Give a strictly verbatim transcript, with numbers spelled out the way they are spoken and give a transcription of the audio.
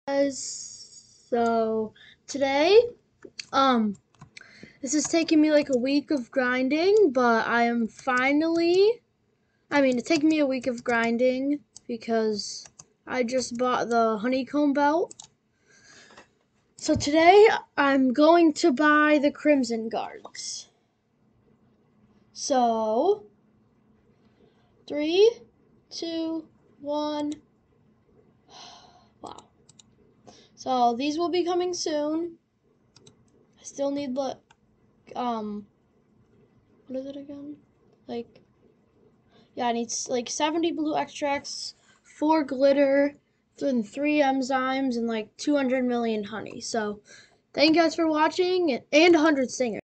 Guys, so today, um, this is taking me like a week of grinding, but I am finally, I mean, it's taking me a week of grinding because I just bought the honeycomb belt. So today, I'm going to buy the crimson guards. So, three, two, one. Wow. So these will be coming soon. I still need the, um, what is it again? Like, yeah, I need like seventy blue extracts, four glitter, and three enzymes, and like two hundred million honey. So, thank you guys for watching, and one hundred singers.